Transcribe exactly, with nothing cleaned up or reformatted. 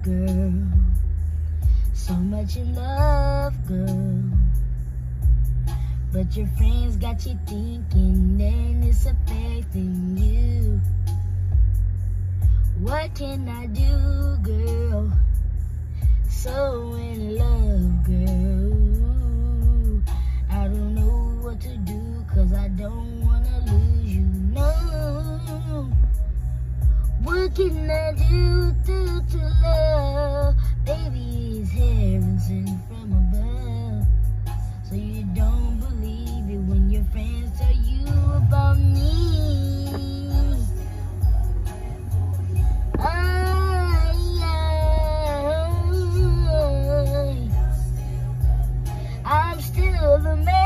girl. So much in love, girl. But your friends got you thinking, and it's affecting you. What can I do, girl? So in love, girl. I don't know what to do, cause I don't wanna lose you, no. What can I do to, to love? Baby, it's heaven sent from above. So you don't believe it when your friends tell you about me. I, I, I'm still the man.